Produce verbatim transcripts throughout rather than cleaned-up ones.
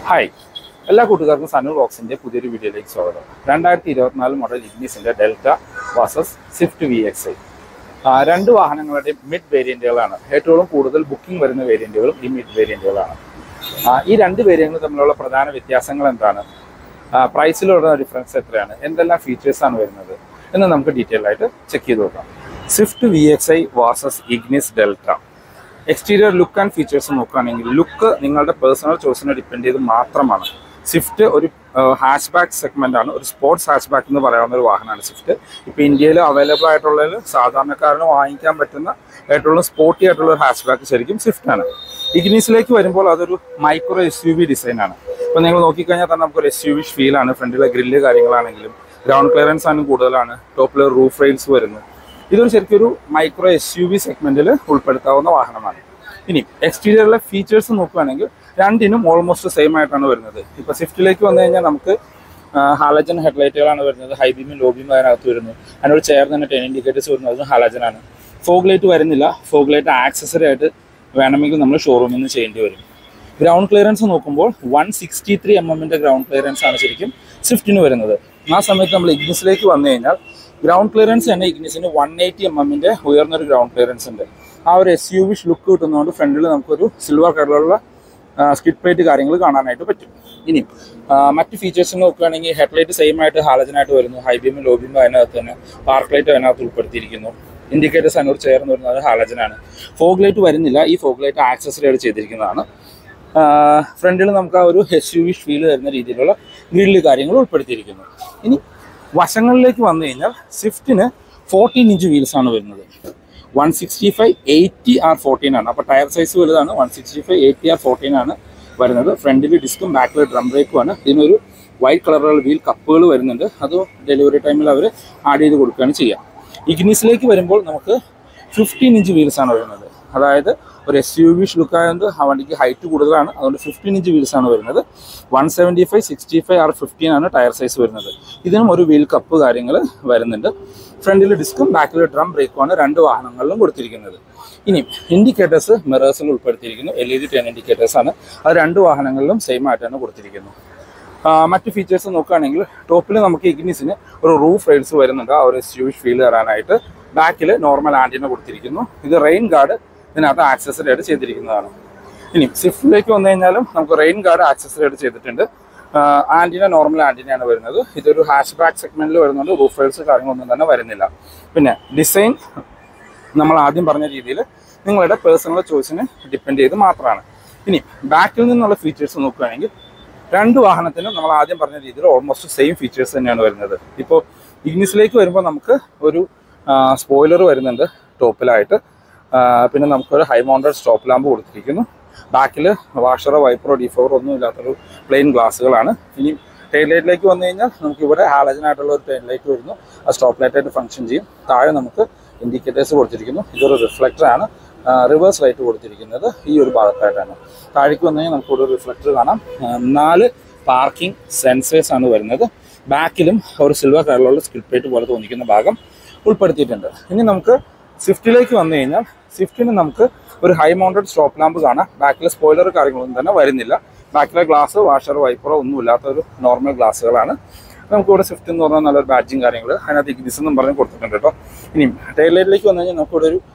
Hi, എല്ലാ കൂട്ടുകാർക്കും സണ്ണൂർ റോക്സിൻ്റെ പുതിയൊരു വീഡിയോയിലേക്ക് സ്വാഗതം. രണ്ടായിരത്തി ഇരുപത്തിനാല് മോഡൽ ഇഗ്നിസിൻ്റെ Delta versus Swift V X I രണ്ട് വാഹനങ്ങളുടെ മിഡ് വേരിയൻറ്റുകളാണ്. ഏറ്റവും കൂടുതൽ ബുക്കിംഗ് വരുന്ന വേരിയൻറ്റുകളും ഈ മിഡ് വേരിയൻറ്റുകളാണ്. ഈ രണ്ട് വേരിയൻറ്റുകൾ തമ്മിലുള്ള പ്രധാന വ്യത്യാസങ്ങൾ എന്താണ്, പ്രൈസിലുള്ള ഡിഫറൻസ് എത്രയാണ്, എന്തെല്ലാം ഫീച്ചേഴ്സാണ് വരുന്നത് എന്ന് നമുക്ക് ഡീറ്റെയിൽ ആയിട്ട് ചെക്ക് ചെയ്ത് നോക്കാം. Swift V X I versus Ignis Delta. Exterior look and features നോക്കുകയാണെങ്കിൽ ലുക്ക് നിങ്ങളുടെ പേഴ്സണൽ ചോയ്സിനെ ഡിപ്പെൻഡ് ചെയ്ത് മാത്രമാണ്. സ്വിഫ്റ്റ് ഒരു ഹാച്ച് ബാക്ക് സെഗ്മെൻ്റ് ആണ്, ഒരു സ്പോർട്സ് ഹാച്ച് ബാക്ക് എന്ന് പറയാവുന്ന ഒരു വാഹനമാണ് സ്വിഫ്റ്റ്. ഇപ്പോൾ ഇന്ത്യയിൽ അവൈലബിൾ ആയിട്ടുള്ളതിൽ സാധാരണക്കാരന് വാങ്ങിക്കാൻ പറ്റുന്ന ഏറ്റവും സ്പോർട്ടി ആയിട്ടുള്ള ഒരു ഹാച്ച് ബാക്ക് ശരിക്കും സ്വിഫ്റ്റ് ആണ്. ഇഗ്നിസിലേക്ക് വരുമ്പോൾ അതൊരു മൈക്രോ എസ് യു വി ഡിസൈനാണ്. ഇപ്പോൾ നിങ്ങൾ നോക്കിക്കഴിഞ്ഞാൽ തന്നെ നമുക്കൊരു എസ് യു വി ഫീലാണ്. ഫ്രണ്ടിലെ ഗ്രില്ല് കാര്യങ്ങളാണെങ്കിലും ഗ്രൗണ്ട് ക്ലിയറൻസ് ആണ് കൂടുതലാണ്. ടോപ്പിൽ റൂഫ് റെയിൽസ് വരുന്നു. ഇതൊരു ശരിക്കും ഒരു മൈക്രോ എസ് യു വി സെഗ്മെൻറ്റിൽ ഉൾപ്പെടുത്താവുന്ന വാഹനമാണ്. ഇനി എക്സ്റ്റീരിയറിലെ ഫീച്ചേഴ്സ് നോക്കുകയാണെങ്കിൽ രണ്ടിനും ഓൾമോസ്റ്റ് സെയിം ആയിട്ടാണ് വരുന്നത്. ഇപ്പോൾ സ്വിഫ്റ്റിലേക്ക് വന്നു കഴിഞ്ഞാൽ നമുക്ക് ഹാലജൻ ഹെഡ്ലൈറ്റുകളാണ് വരുന്നത്. ഹൈ ബീമും ലോ ബീമും അതിനകത്ത് വരുന്നു. അതിനോട് ചേർന്ന് തന്നെ ടെൻ ഇൻഡിക്കേറ്റേഴ്സ് വരുന്നത് അതും ഹാലജനാണ്. ഫോഗ് ലൈറ്റ് വരുന്നില്ല. ഫോഗ് ലൈറ്റ് ആക്സസറി ആയിട്ട് വേണമെങ്കിൽ നമ്മൾ ഷോറൂമിൽ നിന്ന് ചെയ്യേണ്ടി വരും. ഗ്രൗണ്ട് ക്ലിയറൻസ് നോക്കുമ്പോൾ വൺ സിക്സ്റ്റി ത്രീ എം എമ്മിൻ്റെ ഗ്രൗണ്ട് ക്ലിയറൻസ് ആണ് ശരിക്കും സ്വിഫ്റ്റിന് വരുന്നത്. ആ സമയത്ത് നമ്മൾ ഇഗ്നിസിലേക്ക് വന്നു കഴിഞ്ഞാൽ ഗ്രൗണ്ട് ക്ലിയറൻസ് തന്നെ ഇഗ്നിസിന് വൺ എയ്റ്റി എം എമ്മിൻ്റെ ഉയർന്നൊരു ഗ്രൗണ്ട് ക്ലിയറൻസ് ഉണ്ട്. ആ ഒരു എസ് യു വിഷ് ലുക്ക് കിട്ടുന്നതുകൊണ്ട് ഫ്രണ്ടിൽ നമുക്കൊരു സിൽവർ കളറിലുള്ള സ്കിഡ് പ്ലേറ്റ് കാര്യങ്ങൾ കാണാനായിട്ട് പറ്റും. ഇനി മറ്റ് ഫീച്ചേഴ്സ് നോക്കുകയാണെങ്കിൽ ഹെഡ്ലൈറ്റ് സെയിം ആയിട്ട് ഹാലജനായിട്ട് വരുന്നു. ഹൈ ബീമും ലോ ബീമും അതിനകത്ത് തന്നെ പാർക്ക് ലൈറ്റ് അതിനകത്ത് ഉൾപ്പെടുത്തിയിരിക്കുന്നു. ഇൻഡിക്കേറ്റേഴ്സ് അതിനോട് ചേർന്ന് വരുന്നത് ഹാലജനാണ്. ഫോഗ് ലൈറ്റ് വരുന്നില്ല. ഈ ഫോഗ് ലൈറ്റ് ആക്സസറി ആയിട്ട് ചെയ്തിരിക്കുന്നതാണ്. ഫ്രണ്ടിൽ നമുക്ക് ആ ഒരു എസ് യു വിഷ് ഫീൽ വരുന്ന രീതിയിലുള്ള ഗ്രില്ല് കാര്യങ്ങൾ ഉൾപ്പെടുത്തിയിരിക്കുന്നു. ഇനി വശങ്ങളിലേക്ക് വന്നു കഴിഞ്ഞാൽ സ്വിഫ്റ്റിന് ഫോർട്ടീൻ ഇഞ്ച് വീൽസാണ് വരുന്നത്. One sixty five eighty R fourteen ആണ്. അപ്പോൾ ടയർ സൈസ് വലുതാണ്. One sixty five eighty R fourteen ആണ് വരുന്നത്. ഫ്രണ്ടിൽ ഡിസ്കും ബാക്കിൽ ഡ്രം ബ്രേക്കുമാണ്. ഇതിനൊരു വൈറ്റ് കളറുള്ള വീൽ കപ്പുകൾ വരുന്നുണ്ട്. അത് ഡെലിവറി ടൈമിൽ അവർ ആഡ് ചെയ്ത് കൊടുക്കുകയാണ് ചെയ്യുക. ഇഗ്നിസിലേക്ക് വരുമ്പോൾ നമുക്ക് ഫിഫ്റ്റീൻ ഇഞ്ച് വീൽസാണ് വരുന്നത്. അതായത് ഒരു എസ് യു വിഷ് ലുക്കായതുകൊണ്ട് ആ വണ്ടിക്ക് ഹൈറ്റ് കൂടുതലാണ്. അതുകൊണ്ട് ഫിഫ്റ്റീൻ ഇഞ്ച് വീൽസാണ് വരുന്നത്. One seventy five sixty five R fifteen ആണ് ടയർ സൈസ് വരുന്നത്. ഇതിനും ഒരു വീൽ കപ്പ് കാര്യങ്ങൾ വരുന്നുണ്ട്. ഫ്രണ്ടിൽ ഡിസ്കും ബാക്കിൽ ഡ്രം ബ്രേക്കുമാണ് രണ്ട് വാഹനങ്ങളിലും കൊടുത്തിരിക്കുന്നത്. ഇനി ഇൻഡിക്കേറ്റേഴ്സ് മിറേഴ്സിൽ ഉൾപ്പെടുത്തിയിരിക്കുന്നു. എൽ ഇ ഡി ടെൻ ഇൻഡിക്കേറ്റേഴ്സാണ്. അത് രണ്ട് വാഹനങ്ങളിലും സെയിം ആയിട്ടാണ് കൊടുത്തിരിക്കുന്നത്. മറ്റ് ഫീച്ചേഴ്സ് നോക്കുകയാണെങ്കിൽ ടോപ്പിൽ നമുക്ക് ഇഗ്നിസിന് ഒരു റൂഫ് റെയിൽസ് വരുന്നുണ്ട്. ആ ഒരു എസ് യു വിഷ് ഫീൽ തരാനായിട്ട്. ബാക്കിൽ നോർമൽ ആൻറ്റിന കൊടുത്തിരിക്കുന്നു. ഇത് റെയിൻ ഗാർഡ് ഇതിനകത്ത് ആക്സസറി ആയിട്ട് ചെയ്തിരിക്കുന്നതാണ്. ഇനി സ്വിഫ്റ്റിലേക്ക് വന്നു കഴിഞ്ഞാലും നമുക്ക് റെയിൻ ഗാർഡ് ആക്സസറി ആയിട്ട് ചെയ്തിട്ടുണ്ട്. ആൻറ്റിന നോർമൽ ആൻറ്റിനയാണ് വരുന്നത്. ഇതൊരു ഹാഷ് ബാക്ക് സെഗ്മെൻറ്റിൽ വരുന്നുണ്ട്. റൂഫ് റെയിൽസ് കാര്യങ്ങളൊന്നും തന്നെ വരുന്നില്ല. പിന്നെ ഡിസൈൻ നമ്മൾ ആദ്യം പറഞ്ഞ രീതിയിൽ നിങ്ങളുടെ പേഴ്സണൽ ചോയ്സിനെ ഡിപ്പെൻഡ് ചെയ്ത് മാത്രമാണ്. ഇനി ബാക്കിൽ നിന്നുള്ള ഫീച്ചേഴ്സ് നോക്കുകയാണെങ്കിൽ രണ്ട് വാഹനത്തിനും നമ്മൾ ആദ്യം പറഞ്ഞ രീതിയിൽ ഓൾമോസ്റ്റ് സെയിം ഫീച്ചേഴ്സ് തന്നെയാണ് വരുന്നത്. ഇപ്പോൾ ഇഗ്നിസിലേക്ക് വരുമ്പോൾ നമുക്ക് ഒരു സ്പോയിലർ വരുന്നുണ്ട് ടോപ്പിലായിട്ട്. പിന്നെ നമുക്കൊരു ഹൈ മൗണ്ടഡ് സ്റ്റോപ്പ് ലാമ്പ് കൊടുത്തിരിക്കുന്നു. ബാക്കിൽ വാഷറോ വൈപ്പറോ ഡിഫോറോ ഒന്നും ഇല്ലാത്തൊരു പ്ലെയിൻ ഗ്ലാസ്സുകളാണ്. ഇനി ടെയിൽ ലൈറ്റിലേക്ക് വന്നു കഴിഞ്ഞാൽ നമുക്കിവിടെ ഹാലജനായിട്ടുള്ള ഒരു ടെയിൽ ലൈറ്റ് വരുന്നു. ആ സ്റ്റോപ്പ് ലൈറ്റായിട്ട് ഫംഗ്ഷൻ ചെയ്യും. താഴെ നമുക്ക് ഇൻഡിക്കേറ്റേഴ്സ് കൊടുത്തിരിക്കുന്നു. ഇതൊരു റിഫ്ലക്ടറാണ്. റിവേഴ്സ് ലൈറ്റ് കൊടുത്തിരിക്കുന്നത് ഈ ഒരു ഭാഗത്തായിട്ടാണ്. താഴേക്ക് വന്നു കഴിഞ്ഞാൽ നമുക്കൊരു റിഫ്ലക്ടർ കാണാം. നാല് പാർക്കിംഗ് സെൻസേഴ്സ് ആണ് വരുന്നത്. ബാക്കിലും ഒരു സിൽവർ കളറിലുള്ള സ്കിഡ് പ്ലേറ്റ് പോലെ തോന്നിക്കുന്ന ഭാഗം ഉൾപ്പെടുത്തിയിട്ടുണ്ട്. ഇനി നമുക്ക് സ്വിഫ്റ്റിലേക്ക് വന്നു കഴിഞ്ഞാൽ സ്വിഫ്റ്റിന് നമുക്ക് ഒരു ഹൈ മൗണ്ടഡ് സ്റ്റോപ്പ് ലാമ്പ് കാണാം. ബാക്കിലെ സ്പോയിലർ കാര്യങ്ങളൊന്നും തന്നെ വരുന്നില്ല. ബാക്കിലെ ഗ്ലാസ് വാഷറോ വൈപ്പറോ ഒന്നും ഇല്ലാത്തൊരു നോർമൽ ഗ്ലാസ്സുകളാണ്. നമുക്കിവിടെ സ്വിഫ്റ്റ് എന്ന് പറഞ്ഞാൽ നല്ലൊരു ബാഡ്ജിങ് കാര്യങ്ങൾ അതിനകത്ത് ഇഗ്നിസ് എന്നും പറഞ്ഞ് കൊടുത്തിട്ടുണ്ട് കേട്ടോ. ഇനി ടെയിൽ ലൈറ്റിലേക്ക് വന്നു കഴിഞ്ഞാൽ നമുക്കിവിടെ ഒരു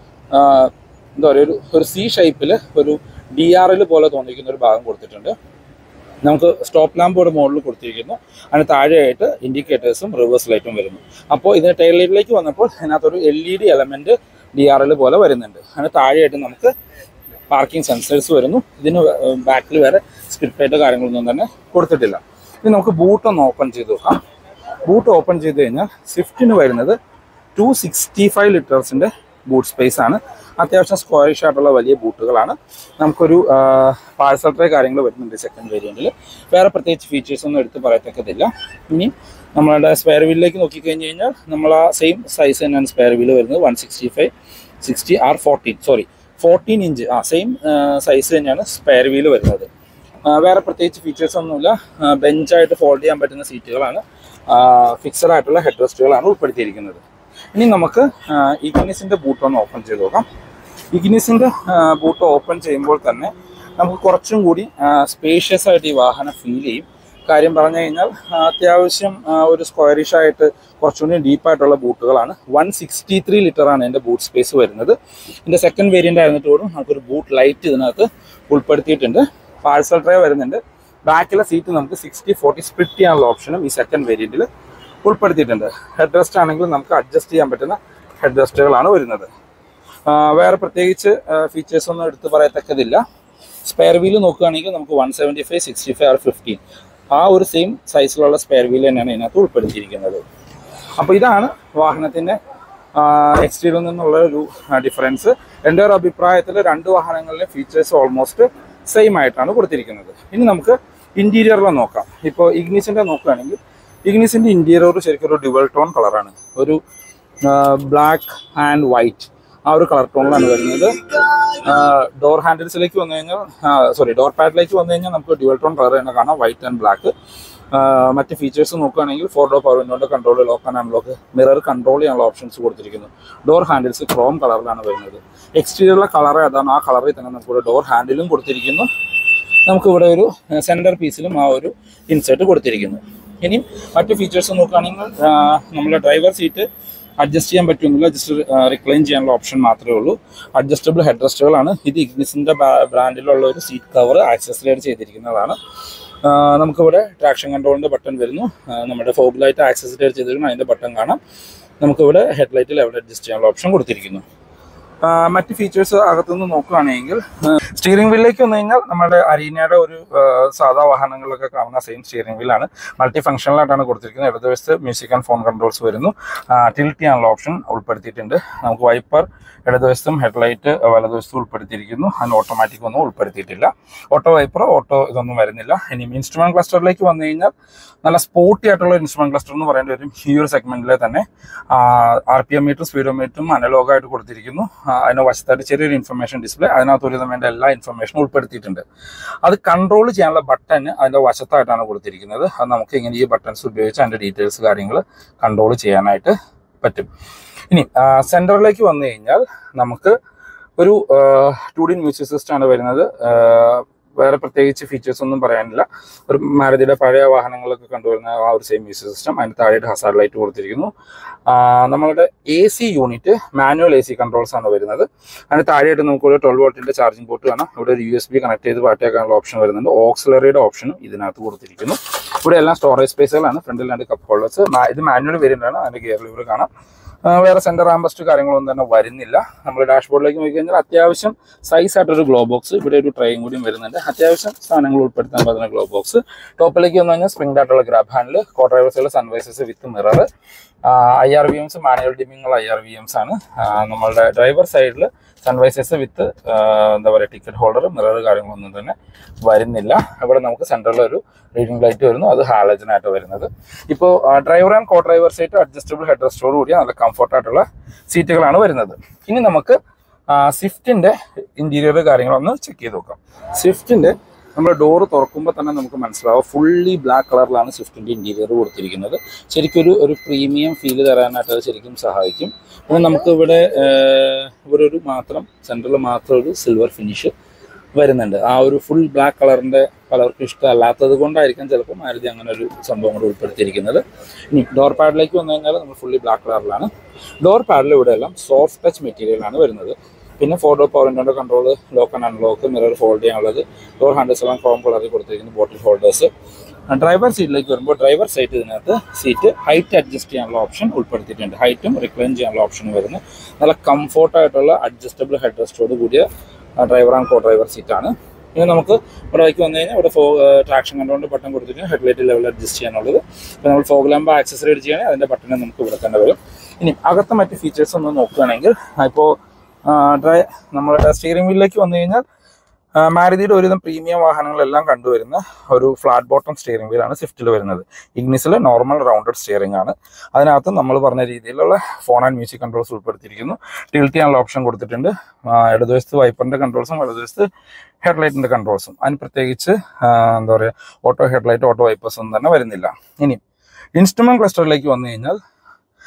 എന്താ പറയുക ഒരു ഒരു സി ഷേപ്പിൽ ഒരു ഡി ആർ എൽ പോലെ തോന്നിക്കുന്ന ഒരു ഭാഗം കൊടുത്തിട്ടുണ്ട്. നമുക്ക് സ്റ്റോപ്പ് ലാമ്പ് ഇവിടെ മോഡൽ കൊടുത്തിരിക്കുന്നു. അതിന് താഴെയായിട്ട് ഇൻഡിക്കേറ്റേഴ്സും റിവേഴ്സ് ലൈറ്റും വരുന്നു. അപ്പോൾ ഇതിന് ടെയിൽ ലൈറ്റിലേക്ക് വന്നപ്പോൾ അതിനകത്തൊരു L E D element D R L പോലെ വരുന്നുണ്ട്. അതിന് താഴെയായിട്ട് നമുക്ക് പാർക്കിംഗ് സെൻസേഴ്സ് വരുന്നു. ഇതിന് ബാക്കിൽ വേറെ സ്കിഡ് പ്ലേറ്റ് കാര്യങ്ങളൊന്നും തന്നെ കൊടുത്തിട്ടില്ല. ഇനി നമുക്ക് ബൂട്ട് ഒന്ന് ഓപ്പൺ ചെയ്ത് നോക്കാം. ബൂട്ട് ഓപ്പൺ ചെയ്ത് കഴിഞ്ഞാൽ സ്വിഫ്റ്റിന് വരുന്നത് ടു സിക്സ്റ്റി ഫൈവ് ലിറ്റേഴ്സിൻ്റെ ബൂട്ട് സ്പേസ് ആണ്. അത്യാവശ്യം സ്ക്വയറിഷ് ആയിട്ടുള്ള വലിയ ബൂട്ടുകളാണ്. നമുക്കൊരു പാഴ്സൽ ട്രേ കാര്യങ്ങൾ വരുന്നുണ്ട് സെക്കൻഡ് വേരിയൻറ്റിൽ. വേറെ പ്രത്യേകിച്ച് ഫീച്ചേഴ്സ് ഒന്നും എടുത്ത് പറയത്തക്കതില്ല. ഇനി നമ്മളുടെ സ്പെയർ വീലിലേക്ക് നോക്കിക്കഴിഞ്ഞ് കഴിഞ്ഞാൽ നമ്മൾ ആ സെയിം സൈസ് തന്നെയാണ് സ്പെയർ വീല് വരുന്നത്. One sixty five sixty R fourteen sorry fourteen inch ആ സെയിം സൈസ് തന്നെയാണ് സ്പെയർ വീല് വരുന്നത്. വേറെ പ്രത്യേകിച്ച് ഫീച്ചേഴ്സ് ഒന്നുമില്ല. ബെഞ്ചായിട്ട് ഫോൾഡ് ചെയ്യാൻ പറ്റുന്ന സീറ്റുകളാണ്. ഫിക്സഡ് ആയിട്ടുള്ള ഹെഡ് റെസ്റ്റുകളാണ് ഉൾപ്പെടുത്തിയിരിക്കുന്നത്. ഇനി നമുക്ക് ഇഗ്നിസിൻ്റെ ബൂട്ട് ഒന്ന് ഓപ്പൺ ചെയ്ത് നോക്കാം. ഇഗ്നിസിൻ്റെ ബൂട്ട് ഓപ്പൺ ചെയ്യുമ്പോൾ തന്നെ നമുക്ക് കുറച്ചും കൂടി സ്പേഷ്യസ് ആയിട്ട് ഈ വാഹനം ഫീൽ ചെയ്യും. കാര്യം പറഞ്ഞു കഴിഞ്ഞാൽ അത്യാവശ്യം ഒരു സ്ക്വയറിഷ് ആയിട്ട് കുറച്ചുകൂടി ഡീപ്പായിട്ടുള്ള ബൂട്ടുകളാണ്. വൺ സിക്സ്റ്റി ത്രീ ലിറ്ററാണ് എൻ്റെ ബൂട്ട് സ്പേസ് വരുന്നത്. ഇതിൻ്റെ സെക്കൻഡ് വേരിയൻ്റ് ആയിരുന്നിട്ടോടും നമുക്കൊരു ബൂട്ട് ലൈറ്റ് ഇതിനകത്ത് ഉൾപ്പെടുത്തിയിട്ടുണ്ട്. പാഴ്സൽ ട്രേ വരുന്നുണ്ട്. ബാക്കിലെ സീറ്റ് നമുക്ക് സിക്സ്റ്റി ഫോർട്ടി സ്പ്ലിറ്റ് ചെയ്യാനുള്ള ഓപ്ഷനും ഈ സെക്കൻഡ് വേരിയൻറ്റിൽ ഉൾപ്പെടുത്തിയിട്ടുണ്ട്. ഹെഡ് റെസ്റ്റ് ആണെങ്കിൽ നമുക്ക് അഡ്ജസ്റ്റ് ചെയ്യാൻ പറ്റുന്ന ഹെഡ് റെസ്റ്റുകളാണ് വരുന്നത്. വേറെ പ്രത്യേകിച്ച് ഫീച്ചേഴ്സ് ഒന്നും എടുത്ത് പറയത്തക്കതില്ല. സ്പെയർ വീല് നോക്കുകയാണെങ്കിൽ നമുക്ക് one seventy five sixty five R fifteen ആ ഒരു സെയിം സൈസിലുള്ള സ്പെയർ വീൽ തന്നെയാണ് ഇതിനകത്ത് ഉൾപ്പെടുത്തിയിരിക്കുന്നത്. അപ്പോൾ ഇതാണ് വാഹനത്തിൻ്റെ എക്സ്റ്റീരിയറിൽ നിന്നുള്ള ഒരു ഡിഫറൻസ്. എൻ്റെ ഒരു അഭിപ്രായത്തിൽ രണ്ട് വാഹനങ്ങളിലെ ഫീച്ചേഴ്സ് ഓൾമോസ്റ്റ് സെയിം ആയിട്ടാണ് കൊടുത്തിരിക്കുന്നത്. ഇനി നമുക്ക് ഇൻറ്റീരിയറിൽ നോക്കാം. ഇപ്പോൾ ഇഗ്നിസിൻ്റെ നോക്കുകയാണെങ്കിൽ ഇഗ്നിസിൻ്റെ ഇൻറ്റീരിയർ ശരിക്കും ഒരു ഡ്യുവൽ ടോൺ കളറാണ്. ഒരു ബ്ലാക്ക് ആൻഡ് വൈറ്റ് ആ ഒരു കളർ ടോണിലാണ് വരുന്നത്. ഡോർ ഹാൻഡിൽസിലേക്ക് വന്നു കഴിഞ്ഞാൽ സോറി ഡോർ പാഡിലേക്ക് വന്നു കഴിഞ്ഞാൽ നമുക്ക് ഡ്യുവൽ ടോൺ കളർ തന്നെ കാണാം, വൈറ്റ് ആൻഡ് ബ്ലാക്ക്. മറ്റ് ഫീച്ചേഴ്സ് നോക്കുകയാണെങ്കിൽ ഫോർ ഡോർ പവർ വിൻഡോയുടെ control, lock and unlock, mirror control ചെയ്യാനുള്ള ഓപ്ഷൻസ് കൊടുത്തിരിക്കുന്നു. ഡോർ ഹാൻഡിൽസ് ക്രോം കളറിലാണ് വരുന്നത്. എക്സ്റ്റീരിയറിലെ കളർ ഏതാണ് ആ കളറിൽ തന്നെ നമുക്കിവിടെ ഡോർ ഹാൻഡിലും കൊടുത്തിരിക്കുന്നു. നമുക്കിവിടെ ഒരു സെൻറ്റർ പീസിലും ആ ഒരു ഇൻസേർട്ട് കൊടുത്തിരിക്കുന്നു. ഇനിയും മറ്റ് ഫീച്ചേഴ്സ് നോക്കുകയാണെങ്കിൽ നമ്മുടെ ഡ്രൈവർ സീറ്റ് അഡ്ജസ്റ്റ് ചെയ്യാൻ പറ്റുമെന്നില്ല, ജസ്റ്റ് റിക്ലൈൻ ചെയ്യാനുള്ള ഓപ്ഷൻ മാത്രമേ ഉള്ളൂ. അഡ്ജസ്റ്റബിൾ ഹെഡ് റെസ്റ്റുകളാണ്. ഇത് ഇഗ്നിസിൻ്റെ ബ്രാൻഡിലുള്ള ഒരു സീറ്റ് കവർ ആക്സസറൈഡ് ചെയ്തിരിക്കുന്നതാണ്. നമുക്കിവിടെ ട്രാക്ഷൻ കൺട്രോളിൻ്റെ ബട്ടൺ വരുന്നു. നമ്മുടെ ഫോഗ് ലൈറ്റ് ആക്സസറൈഡ് ചെയ്തിരിക്കുന്നു, അതിൻ്റെ ബട്ടൺ കാണാം. നമുക്കിവിടെ ഹെഡ് ലൈറ്റ് ലെവൽ അഡ്ജസ്റ്റ് ചെയ്യാനുള്ള ഓപ്ഷൻ കൊടുത്തിരിക്കുന്നു. മറ്റ് ഫീച്ചേഴ്സ് അകത്തുനിന്ന് നോക്കുകയാണെങ്കിൽ സ്റ്റിയറിംഗ് വീലിലേക്ക് വന്നു കഴിഞ്ഞാൽ നമ്മുടെ അരീനയുടെ ഒരു സാധാ വാഹനങ്ങളിലൊക്കെ കാണുന്ന സെയിം സ്റ്റിയറിംഗ് വീലാണ്. മൾട്ടി ഫംഗ്ഷനിലായിട്ടാണ് കൊടുത്തിരിക്കുന്നത്. ഇടതുവശത്ത് മ്യൂസിക് ആൻഡ് ഫോൺ കൺട്രോൾസ് വരുന്നു. ടിൽറ്റ് ചെയ്യാനുള്ള ഓപ്ഷൻ ഉൾപ്പെടുത്തിയിട്ടുണ്ട്. നമുക്ക് വൈപ്പർ ഇടതുവശത്തും ഹെഡ്ലൈറ്റ് വലതുവശത്തും ഉൾപ്പെടുത്തിയിരിക്കുന്നു. അതിന് ഓട്ടോമാറ്റിക് ഒന്നും ഉൾപ്പെടുത്തിയിട്ടില്ല. ഓട്ടോ വൈപ്പർ ഓട്ടോ ഇതൊന്നും വരുന്നില്ല. ഇനി ഇൻസ്ട്രുമെന്റ് ക്ലസ്റ്ററിലേക്ക് വന്നു കഴിഞ്ഞാൽ നല്ല സ്പോർട്ടി ആയിട്ടുള്ള ഇൻസ്ട്രുമെന്റ് ക്ലസ്റ്റർ എന്ന് പറയേണ്ടി വരും. ഈ ഒരു സെഗ്മെന്റിലെ തന്നെ ആർ പി എം മീറ്ററും സ്പീഡോമീറ്ററും അനലോഗായിട്ട് കൊടുത്തിരിക്കുന്നു. അതിന് വശത്തായിട്ട് ചെറിയൊരു ഇൻഫർമേഷൻ ഡിസ്പ്ലേ, അതിനകത്ത് ഒരുവിധം വേണ്ട എല്ലാ ഇൻഫർമേഷനും ഉൾപ്പെടുത്തിയിട്ടുണ്ട്. അത് കൺട്രോൾ ചെയ്യാനുള്ള ബട്ടൺ അതിൻ്റെ വശത്തായിട്ടാണ് കൊടുത്തിരിക്കുന്നത്. അത് നമുക്ക് ഇങ്ങനെ ഈ ബട്ടൺസ് ഉപയോഗിച്ച് അതിൻ്റെ ഡീറ്റെയിൽസ് കാര്യങ്ങൾ കൺട്രോൾ ചെയ്യാനായിട്ട് പറ്റും. ഇനി സെൻറ്ററിലേക്ക് വന്നു കഴിഞ്ഞാൽ നമുക്ക് ഒരു ടു ഡി മ്യൂസിക് സിസ്റ്റമാണ് വരുന്നത്. വേറെ പ്രത്യേകിച്ച് ഫീച്ചേഴ്സ് ഒന്നും പറയാനില്ല. ഒരു മാരുതിയുടെ പഴയ വാഹനങ്ങളൊക്കെ കണ്ടുവരുന്ന ആ ഒരു സെയിം മ്യൂസിക് സിസ്റ്റം. അതിന് താഴെയായിട്ട് ഹസാർഡ് ലൈറ്റ് കൊടുത്തിരിക്കുന്നു. നമ്മളുടെ A C unit manual A C controls ആണ് വരുന്നത്. അതിന് താഴെയായിട്ട് നമുക്കൊരു ട്വൽവ് വോൾട്ടിൻ്റെ ചാർജിംഗ് പോർട്ട് കാണാം. ഇവിടെ ഒരു യു എസ് ബി കണക്ട് ചെയ്ത് പാട്ടേക്കാനുള്ള ഓപ്ഷൻ വരുന്നുണ്ട്. ഓക്സിലറിയുടെ ഓപ്ഷനും ഇതിനകത്ത് കൊടുത്തിരിക്കുന്നു. ഇവിടെ എല്ലാം സ്റ്റോറേജ് സ്പേസുകളാണ്. ഫ്രണ്ടിൽ രണ്ട് കപ്പ് ഹോൾഡേഴ്സ്. ഇത് മാനുവൽ വേരിയൻ്റ് ആണ്. അതിൻ്റെ ഗിയർ ലിവർ കാണാം. വേറെ സെൻറ്റർ ആംബസ്റ്റ് കാര്യങ്ങളൊന്നും തന്നെ വരുന്നില്ല. നമ്മൾ ഡാഷ്ബോർഡിലേക്ക് നോക്കി കഴിഞ്ഞാൽ അത്യാവശ്യം സൈസ് ആയിട്ടൊരു ഗ്ലോ ബോക്സ്, ഇവിടെ ഒരു ട്രെയും കൂടിയും വരുന്നുണ്ട്. അത്യാവശ്യം സാധനങ്ങൾ ഉൾപ്പെടുത്താൻ പറ്റുന്ന ഗ്ലോ ബോക്സ്. ടോപ്പിലേക്ക് വന്നു കഴിഞ്ഞാൽ സ്പ്രിംഗ് ആയിട്ടുള്ള ഗ്രാബ് ഹാൻഡിൽ, കോ ഡ്രൈവേഴ്സുള്ള sun visors with mirror, I R V Ms manual ഡിമ്മിങ്ങുള്ള ഐ ആർ വി എംസ് ആണ്. നമ്മളുടെ ഡ്രൈവർ സൈഡിൽ സൺവൈസസ് വിത്ത് എന്താ പറയുക ടിക്കറ്റ് ഹോൾഡർ, മിറർ കാര്യങ്ങളൊന്നും തന്നെ വരുന്നില്ല. ഇവിടെ നമുക്ക് സെൻറ്ററിൽ ഒരു റീഡിംഗ് ലൈറ്റ് വരുന്നു. അത് ഹാലജനായിട്ട് വരുന്നത്. ഇപ്പോൾ driver and co driver seat adjustable head റെസ്റ്റോട് കൂടിയ നല്ല കംഫർട്ടായിട്ടുള്ള സീറ്റുകളാണ് വരുന്നത്. ഇനി നമുക്ക് സ്വിഫ്റ്റിൻ്റെ ഇൻറ്റീരിയർ കാര്യങ്ങളൊന്ന് ചെക്ക് ചെയ്ത് നോക്കാം. സ്വിഫ്റ്റിൻ്റെ നമ്മുടെ ഡോറ് തുറക്കുമ്പോൾ തന്നെ നമുക്ക് മനസ്സിലാവും ഫുള്ളി ബ്ലാക്ക് കളറിലാണ് സ്വിഫ്റ്റിൻ്റെ ഇൻറ്റീരിയർ കൊടുത്തിരിക്കുന്നത്. ശരിക്കും ഒരു ഒരു പ്രീമിയം ഫീല് തരാനായിട്ട് അത് ശരിക്കും സഹായിക്കും. പിന്നെ നമുക്ക് ഇവിടെ ഇവിടെ ഒരു മാത്രം സെൻറ്ററിൽ മാത്രം ഒരു സിൽവർ ഫിനിഷ് വരുന്നുണ്ട്. ആ ഒരു ഫുൾ ബ്ലാക്ക് കളറിൻ്റെ പലർക്കും ഇഷ്ടമല്ലാത്തത് കൊണ്ടായിരിക്കാം ചിലപ്പോൾ മാരുതി അങ്ങനെ ഒരു സംഭവം കൂടെ ഉൾപ്പെടുത്തിയിരിക്കുന്നത്. ഇനി ഡോർ പാഡിലേക്ക് വന്നു കഴിഞ്ഞാൽ നമ്മൾ ഫുള്ളി ബ്ലാക്ക് കളറിലാണ്. ഡോർ പാഡിൽ ഇവിടെ എല്ലാം സോഫ്റ്റ് ടച്ച് മെറ്റീരിയലാണ് വരുന്നത്. പിന്നെ ഫോർ ഡോർ പവർ വിൻഡോയുടെ control, lock and unlock, mirror fold ചെയ്യാനുള്ളത്, ഡോർ ഹാൻഡിൽസ് എല്ലാം ക്രോം കളറിൽ കൊടുത്തിരിക്കുന്നു. Bottle holders. ഡ്രൈവർ സീറ്റിലേക്ക് വരുമ്പോൾ ഡ്രൈവർ സൈറ്റ് ഇതിനകത്ത് സീറ്റ് ഹൈറ്റ് അഡ്ജസ്റ്റ് ചെയ്യാനുള്ള ഓപ്ഷൻ ഉൾപ്പെടുത്തിയിട്ടുണ്ട്. ഹൈറ്റും റിക്ലൈൻ ചെയ്യാനുള്ള ഓപ്ഷൻ വരുന്നു. നല്ല കംഫോർട്ടായിട്ടുള്ള അഡ്ജസ്റ്റബിൾ ഹെഡ് റെസ്റ്റോട് കൂടിയ ഡ്രൈവർ ആൻഡ് കോ ഡ്രൈവർ സീറ്റാണ്. ഇനി നമുക്ക് ഇവിടേക്ക് വന്നു കഴിഞ്ഞാൽ ഇവിടെ ഫോ ട്രാക്ഷൻ കൺട്രോളിൻ്റെ ബട്ടൺ കൊടുത്തിട്ട് ഹെഡ്ലൈറ്റ് ലെവൽ അഡ്ജസ്റ്റ് ചെയ്യാനുള്ളത്. ഇപ്പോൾ നമ്മൾ ഫോഗ് ലാമ്പ് ആക്സസറൈഡ് ചെയ്യുകയാണെങ്കിൽ അതിൻ്റെ ബട്ടൺ നമുക്ക് ഇവിടെ തന്നെ വരും. ഇനി അകത്തെ മറ്റ് ഫീച്ചേഴ്സ് ഒന്ന് നോക്കുകയാണെങ്കിൽ ഇപ്പോൾ ഡ്രൈ നമ്മുടെ സ്റ്റിയറിംഗ് വീലിലേക്ക് വന്നു കഴിഞ്ഞാൽ മാരുതിയുടെ ഒരുവിധം പ്രീമിയം വാഹനങ്ങളെല്ലാം കണ്ടുവരുന്ന ഒരു ഫ്ലാറ്റ് ബോട്ടം സ്റ്റിയറിംഗ് വീലാണ് സ്വിഫ്റ്റിൽ വരുന്നത്. ഇഗ്നിസിൽ നോർമൽ റൗണ്ടഡ് സ്റ്റിയറിംഗ് ആണ്. അതിനകത്ത് നമ്മൾ പറഞ്ഞ രീതിയിലുള്ള ഫോൺ ആൻഡ് മ്യൂസിക് കൺട്രോൾസ് ഉൾപ്പെടുത്തിയിരിക്കുന്നു. ടിൽറ്റ് ചെയ്യാനുള്ള ഓപ്ഷൻ കൊടുത്തിട്ടുണ്ട്. ഇടതുവശത്ത് വൈപ്പറിൻ്റെ കൺട്രോൾസും വലതുവശത്ത് ഹെഡ്ലൈറ്റിൻ്റെ കൺട്രോൾസും. അതിന് പ്രത്യേകിച്ച് എന്താ പറയുക ഓട്ടോ ഹെഡ്ലൈറ്റ് ഓട്ടോ വൈപ്പേഴ്സ് ഒന്നും തന്നെ വരുന്നില്ല. ഇനി ഇൻസ്ട്രുമെന്റ് ക്ലസ്റ്ററിലേക്ക് വന്നു കഴിഞ്ഞാൽ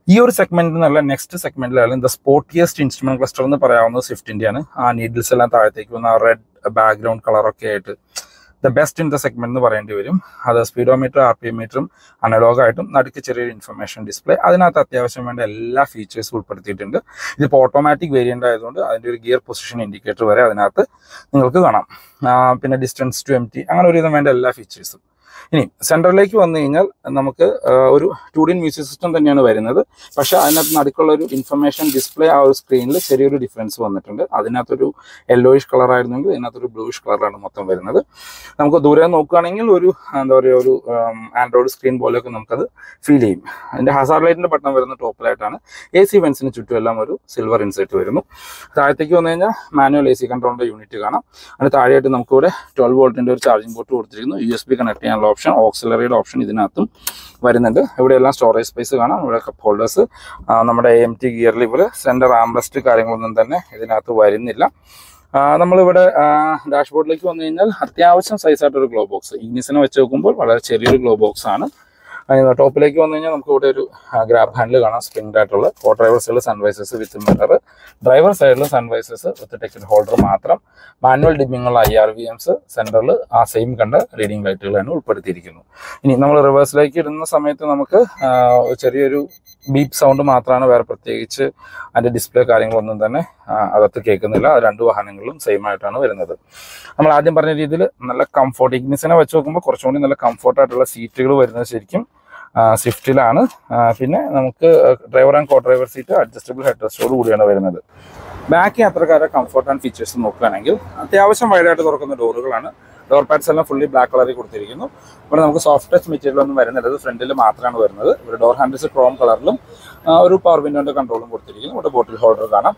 ഈ ഒരു സെഗ്മെന്റ് എന്നുള്ള നെക്സ്റ്റ് സെഗ്മെന്റിലാണ് ദ സ്പോർട്ടിയസ്റ്റ് ഇൻസ്ട്രുമെന്റ് ക്ലസ്റ്റർ എന്ന് പറയാവുന്നത് സ്വിഫ്റ്റിന്റെയാണ്. ആ നീഡിൽസ് എല്ലാം താഴത്തേക്ക് വന്ന ആ റെഡ് ബാക്ക്ഗ്രൗണ്ട് കളറൊക്കെ ആയിട്ട് the best in the segment എന്ന് പറയേണ്ടി വരും. അത് സ്പീഡോമീറ്റർ, ആർ പി എം മീറ്ററും അനലോഗായിട്ടും നടുക്ക് ചെറിയൊരു ഇൻഫർമേഷൻ ഡിസ്പ്ലേ, അതിനകത്ത് അത്യാവശ്യം വേണ്ട എല്ലാ ഫീച്ചേഴ്സും ഉൾപ്പെടുത്തിയിട്ടുണ്ട്. ഇതിപ്പോൾ ഓട്ടോമാറ്റിക് വേരിയന്റ് ആയതുകൊണ്ട് അതിൻ്റെ ഒരു ഗിയർ പൊസിഷൻ ഇൻഡിക്കേറ്റർ വരെ അതിനകത്ത് നിങ്ങൾക്ക് കാണാം. പിന്നെ ഡിസ്റ്റൻസ് ടു എം ടി അങ്ങനെ ഒരു വിധം വേണ്ട എല്ലാ ഫീച്ചേഴ്സും. ഇനി സെൻറ്ററിലേക്ക് വന്നു കഴിഞ്ഞാൽ നമുക്ക് ഒരു ടു ഡി മ്യൂസിക് സിസ്റ്റം തന്നെയാണ് വരുന്നത്. പക്ഷേ അതിനകത്ത് നടുക്കുള്ള ഒരു ഇൻഫർമേഷൻ ഡിസ്പ്ലേ ആ ഒരു സ്ക്രീനിൽ ചെറിയൊരു ഡിഫറൻസ് വന്നിട്ടുണ്ട്. അതിനകത്തൊരു യെല്ലോയിഷ് കളർ ആയിരുന്നെങ്കിൽ ഇതിനകത്തൊരു ബ്ലൂയിഷ് കളറാണ് മൊത്തം വരുന്നത്. നമുക്ക് ദൂരെ നോക്കുകയാണെങ്കിൽ ഒരു എന്താ പറയുക ഒരു ആൻഡ്രോയിഡ് സ്ക്രീൻ പോലെയൊക്കെ നമുക്കത് ഫീൽ ചെയ്യും. അതിൻ്റെ ഹസാർഡ് ലൈറ്റിൻ്റെ ബട്ടൺ വരുന്ന ടോപ്പിലായിട്ടാണ്. എ സി വെൻസിന് ചുറ്റും എല്ലാം ഒരു സിൽവർ ഇൻസെറ്റ് വരുന്നു. താഴത്തേക്ക് വന്നു കഴിഞ്ഞാൽ മാനുവൽ എ സി കൺട്രോളിൻ്റെ യൂണിറ്റ് കാണാം. അതിന് താഴെയായിട്ട് നമുക്കിവിടെ ട്വൽവ് വോൾട്ടിൻ്റെ ഒരു ചാർജിംഗ് പോർട്ട് കൊടുത്തിരിക്കുന്നു. യു എസ് ബി കണക്ട് ചെയ്യാനുള്ള ഓപ്ഷൻ, ഓക്സിലറിയുടെ ഓപ്ഷൻ ഇതിനകത്തും വരുന്നുണ്ട്. ഇവിടെയെല്ലാം സ്റ്റോറേജ് സ്പേസ് കാണാം. ഇവിടെ കപ്പ് ഹോൾഡേഴ്സ്, നമ്മുടെ A M T gear lever, centre armrest കാര്യങ്ങളൊന്നും തന്നെ ഇതിനകത്ത് വരുന്നില്ല. നമ്മളിവിടെ ഡാഷ്ബോർഡിലേക്ക് വന്നു കഴിഞ്ഞാൽ അത്യാവശ്യം സൈസായിട്ടൊരു ഗ്ലോ ബോക്സ്, ഇഗ്നിസിനെ വെച്ച് നോക്കുമ്പോൾ വളരെ ചെറിയൊരു ഗ്ലോ ബോക്സ് ആണ്. ടോപ്പിലേക്ക് വന്നു കഴിഞ്ഞാൽ നമുക്ക് ഇവിടെ ഒരു ഗ്രാബ് ഹാൻഡിൽ കാണാം, സ്പ്രിംഗ് ആയിട്ടുള്ള. കോ ഡ്രൈവർ സൈഡിൽ സൺവൈസേഴ്സ് വിത്ത് മിറർ, ഡ്രൈവർ സൈഡിൽ സൺവൈസേഴ്സ് വിത്ത് ടിക്കറ്റ് ഹോൾഡർ മാത്രം. മാനുവൽ ഡിമ്മിങ്ങുള്ള ഐ ആർ വി എംസ്, സെൻറ്ററിൽ ആ സെയിം കണ്ട റീഡിംഗ് ലൈറ്റുകൾ തന്നെ ഉൾപ്പെടുത്തിയിരിക്കുന്നു. ഇനി നമ്മൾ റിവേഴ്സിലേക്ക് ഇടുന്ന സമയത്ത് നമുക്ക് ചെറിയൊരു ബീപ്പ് സൗണ്ട് മാത്രമാണ്, വേറെ പ്രത്യേകിച്ച് അതിൻ്റെ ഡിസ്പ്ലേ കാര്യങ്ങളൊന്നും തന്നെ അകത്ത് കേൾക്കുന്നില്ല. രണ്ട് വാഹനങ്ങളിലും സെയിം ആയിട്ടാണ് വരുന്നത്. നമ്മൾ ആദ്യം പറഞ്ഞ രീതിയിൽ നല്ല കംഫോർട്ട്, ഇഗ്നിസിനെ വെച്ച് നോക്കുമ്പോൾ കുറച്ചും കൂടി നല്ല കംഫോർട്ടായിട്ടുള്ള സീറ്റുകൾ വരുന്നത് ശരിക്കും സ്വിഫ്റ്റിലാണ്. പിന്നെ നമുക്ക് driver and co driver seat adjustable head റെസ്റ്റോട് കൂടിയാണ് വരുന്നത്. ബാക്ക് യാത്രക്കാരെ കംഫോർട്ട് ആൻഡ് ഫീച്ചേഴ്സ് നോക്കുകയാണെങ്കിൽ അത്യാവശ്യം വൈഡായിട്ട് തുറക്കുന്ന ഡോറുകളാണ്. ഡോർ പാഡ്സ് എല്ലാം ഫുള്ളി ബ്ലാക്ക് കളറിൽ കൊടുത്തിരിക്കുന്നു. ഇവിടെ നമുക്ക് സോഫ്റ്റ് ടച്ച് മെറ്റീരിയൽ ഒന്നും വരുന്നില്ല, ഫ്രണ്ടിൽ മാത്രമാണ് വരുന്നത്. ഇവിടെ ഡോർ ഹാൻഡിൽസ് ക്രോം കളറിലും ഒരു പവർ വിൻഡോന്റെ കൺട്രോളും കൊടുത്തിരിക്കുന്നു. ഇവിടെ ബോട്ടിൽ ഹോൾഡർ കാണാം.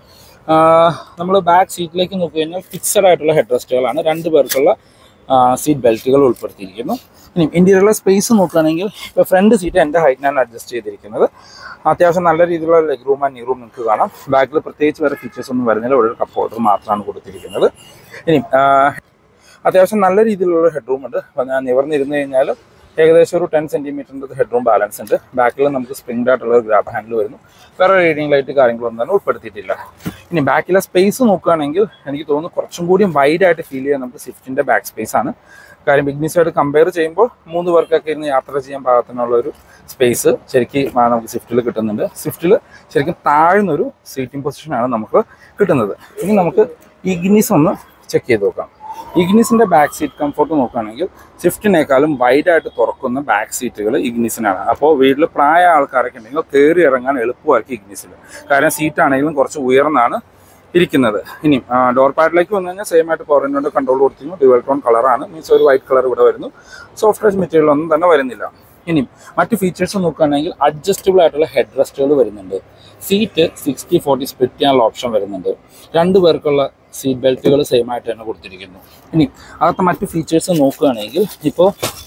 നമ്മൾ ബാക്ക് സീറ്റിലേക്ക് നോക്കി കഴിഞ്ഞാൽ ഫിക്സഡ് ആയിട്ടുള്ള ഹെഡ് റെസ്റ്റുകളാണ്. രണ്ട് പേർക്കുള്ള സീറ്റ് ബെൽറ്റുകൾ ഉൾപ്പെടുത്തിയിരിക്കുന്നു. ഇനി ഇന്റീരിയറിലെ സ്പേസ് നോക്കുകയാണെങ്കിൽ ഇപ്പോൾ ഫ്രണ്ട് സീറ്റ് എൻ്റെ ഹൈറ്റിനാണ് അഡ്ജസ്റ്റ് ചെയ്തിരിക്കുന്നത്. അത്യാവശ്യം നല്ല രീതിയിലുള്ള leg room and knee room നിങ്ങൾക്ക് കാണാം. ബാക്കിൽ പ്രത്യേകിച്ച് വേറെ ഫീച്ചേഴ്സ് ഒന്നും വരുന്നില്ല, ഇവിടെ ഒരു കപ്പ് ഹോൾഡർ മാത്രമാണ് കൊടുത്തിരിക്കുന്നത്. ഇനി അത്യാവശ്യം നല്ല രീതിയിലുള്ള ഹെഡ് റൂം ഉണ്ട്. അപ്പോൾ ഞാൻ നിവർന്നിരുന്നു കഴിഞ്ഞാൽ ഏകദേശം ഒരു ടെൻ സെൻറ്റിമീറ്ററിൻ്റെ ഹെഡ് റൂം ബാലൻസ് ഉണ്ട്. ബാക്കിൽ നമുക്ക് സ്പ്രിംഗ് ആയിട്ടുള്ള ഒരു ഗ്രാബ് ഹാൻഡിൽ വരുന്നു. വേറെ റീഡിംഗ് ലൈറ്റ് കാര്യങ്ങളൊന്നും തന്നെ ഉൾപ്പെടുത്തിയിട്ടില്ല. ഇനി ബാക്കിലെ സ്പേസ് നോക്കുകയാണെങ്കിൽ എനിക്ക് തോന്നുന്നു കുറച്ചും കൂടി വൈഡായിട്ട് ഫീൽ ചെയ്യാൻ നമുക്ക് സ്വിഫ്റ്റിൻ്റെ ബാക്ക് സ്പേസ് ആണ്. കാര്യം ഇഗ്നിസുമായിട്ട് കമ്പയർ ചെയ്യുമ്പോൾ മൂന്ന് പേർക്കൊക്കെ ഇരുന്ന് യാത്ര ചെയ്യാൻ പാകത്തിനുള്ള ഒരു സ്പേസ് ശരിക്കും നമുക്ക് സ്വിഫ്റ്റിൽ കിട്ടുന്നുണ്ട്. സ്വിഫ്റ്റിൽ ശരിക്കും താഴ്ന്നൊരു സീറ്റിംഗ് പൊസിഷനാണ് നമുക്ക് കിട്ടുന്നത്. ഇനി നമുക്ക് ഇഗ്നിസ് ഒന്ന് ചെക്ക് ചെയ്ത് നോക്കാം. ഇഗ്നിസിൻ്റെ ബാക്ക് സീറ്റ് കംഫോർട്ട് നോക്കുകയാണെങ്കിൽ സ്വിഫ്റ്റിനേക്കാളും വൈഡായിട്ട് തുറക്കുന്ന ബാക്ക് സീറ്റുകൾ ഇഗ്നിസിനാണ്. അപ്പോൾ വീട്ടിൽ പ്രായ ആൾക്കാരൊക്കെ ഉണ്ടെങ്കിൽ കയറി ഇറങ്ങാൻ എളുപ്പമായിരിക്കും ഇഗ്നിസിൽ. കാരണം സീറ്റാണെങ്കിലും കുറച്ച് ഉയർന്നാണ് ഇരിക്കുന്നത്. ഇനി ഡോർ പാഡിലേക്ക് വന്നു കഴിഞ്ഞാൽ സെയിം ആയിട്ട് പവർ വിൻഡോന്റെ കൺട്രോൾ കൊടുത്തിരുന്നു. ഡ്യുവൽ ടോൺ കളറാണ്, മീൻസ് ഒരു വൈറ്റ് കളർ ഇവിടെ വരുന്നു. സോഫ്റ്റ് ടച്ച് മെറ്റീരിയൽ ഒന്നും തന്നെ വരുന്നില്ല. ഇനി മറ്റ് ഫീച്ചേഴ്സ് നോക്കുകയാണെങ്കിൽ അഡ്ജസ്റ്റബിൾ ആയിട്ടുള്ള ഹെഡ് റെസ്റ്റുകൾ വരുന്നുണ്ട്. സീറ്റ് സിക്സ്റ്റി ഫോർട്ടി സ്പ്ലിറ്റ് ചെയ്യാനുള്ള ഓപ്ഷൻ വരുന്നുണ്ട്. രണ്ട് പേർക്കുള്ള സീറ്റ് ബെൽറ്റുകൾ സെയിം ആയിട്ട് തന്നെ കൊടുത്തിരിക്കുന്നു. ഇനി അകത്തെ മറ്റ് ഫീച്ചേഴ്സ് നോക്കുകയാണെങ്കിൽ ഇപ്പോൾ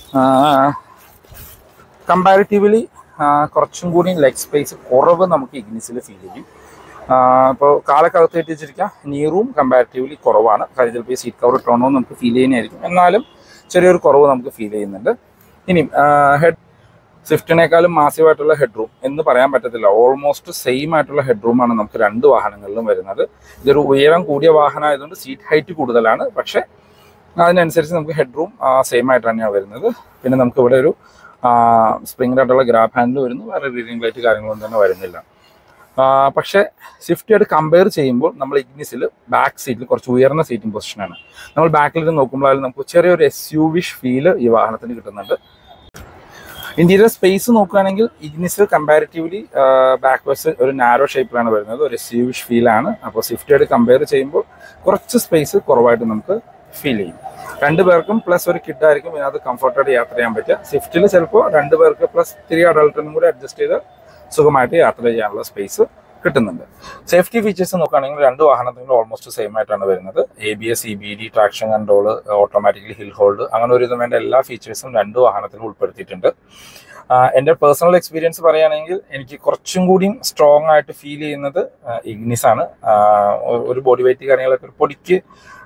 കമ്പാരിറ്റീവ്ലി കുറച്ചും കൂടി ലെഗ് സ്പേസ് കുറവ് നമുക്ക് ഇഗ്നിസിൽ ഫീൽ ചെയ്യും. ഇപ്പോൾ കാലക്കകത്ത് കയറ്റി വെച്ചിരിക്കാം. നീ റൂം കമ്പാരിറ്റീവ്ലി കുറവാണ്. കാര്യം ചിലപ്പോൾ ഈ സീറ്റ് കവർ ഇട്ടോണോ നമുക്ക് ഫീൽ ചെയ്യുന്നതായിരിക്കും. എന്നാലും ചെറിയൊരു കുറവ് നമുക്ക് ഫീൽ ചെയ്യുന്നുണ്ട്. ഇനി ഹെഡ് സ്വിഫ്റ്റിനേക്കാളും മാസീവായിട്ടുള്ള ഹെഡ് റൂം എന്ന് പറയാൻ പറ്റത്തില്ല. ഓൾമോസ്റ്റ് സെയിം ആയിട്ടുള്ള ഹെഡ് റൂമാണ് നമുക്ക് രണ്ട് വാഹനങ്ങളിലും വരുന്നത്. ഇതൊരു ഉയരം കൂടിയ വാഹനമായതുകൊണ്ട് സീറ്റ് ഹൈറ്റ് കൂടുതലാണ്. പക്ഷേ അതിനനുസരിച്ച് നമുക്ക് ഹെഡ് റൂം സെയിം ആയിട്ട് തന്നെയാണ് വരുന്നത്. പിന്നെ നമുക്ക് ഇവിടെ ഒരു സ്പ്രിംഗ് ആയിട്ടുള്ള ഗ്രാബ് ഹാൻഡിൽ വരുന്നു. വേറെ റീഡിംഗ് ലൈറ്റ് കാര്യങ്ങളൊന്നും തന്നെ വരുന്നില്ല. പക്ഷേ സ്വിഫ്റ്റായിട്ട് കമ്പയർ ചെയ്യുമ്പോൾ നമ്മൾ ഇഗ്നിസിൽ ബാക്ക് സീറ്റിൽ കുറച്ച് ഉയർന്ന സീറ്റിംഗ് പൊസിഷനാണ്. നമ്മൾ ബാക്കിലിരുന്ന് നോക്കുമ്പോഴായാലും നമുക്ക് ചെറിയൊരു എസ് യു വിഷ് ഫീല് ഈ വാഹനത്തിന് കിട്ടുന്നുണ്ട്. ഇന്റീരിയർ സ്പേസ് നോക്കുകയാണെങ്കിൽ ഇഗ്നിസ് കമ്പാരിറ്റീവ്ലി ബാക്ക് വശത്ത് ഒരു നാരോ ഷേപ്പിലാണ് വരുന്നത്. ഒരു എസ് യു വിഷ് ഫീലാണ്. അപ്പോൾ സ്വിഫ്റ്റായിട്ട് കമ്പയർ ചെയ്യുമ്പോൾ കുറച്ച് സ്പേസ് കുറവായിട്ട് നമുക്ക് ഫീൽ ചെയ്യും. രണ്ട് പേർക്കും പ്ലസ് ഒരു കിഡായിരിക്കും ഇതിനകത്ത് കംഫർട്ടായിട്ട് യാത്ര ചെയ്യാൻ പറ്റുക. സ്വിഫ്റ്റിൽ ചിലപ്പോൾ രണ്ട് പേർക്ക് പ്ലസ് ത്രീ അഡൾട്ടിനും കൂടി അഡ്ജസ്റ്റ് ചെയ്ത് സുഖമായിട്ട് യാത്ര ചെയ്യാനുള്ള സ്പേസ് കിട്ടുന്നുണ്ട്. സേഫ്റ്റി ഫീച്ചേഴ്സ് നോക്കുകയാണെങ്കിൽ രണ്ട് വാഹനത്തിനും ഓൾമോസ്റ്റ് സെയിം ആയിട്ടാണ് വരുന്നത്. A B S, E B D, traction control, automatically hill hold, അങ്ങനെ ഒരു ഇതും വേണ്ട എല്ലാ ഫീച്ചേഴ്സും രണ്ട് വാഹനത്തിലും ഉൾപ്പെടുത്തിയിട്ടുണ്ട്. എൻ്റെ പേഴ്സണൽ എക്സ്പീരിയൻസ് പറയുകയാണെങ്കിൽ എനിക്ക് കുറച്ചും കൂടിയും സ്ട്രോങ് ആയിട്ട് ഫീൽ ചെയ്യുന്നത് ഇഗ്നിസ് ആണ്. ഒരു ബോഡി വെയിറ്റ് കാര്യങ്ങളൊക്കെ ഒരു പൊടിക്ക്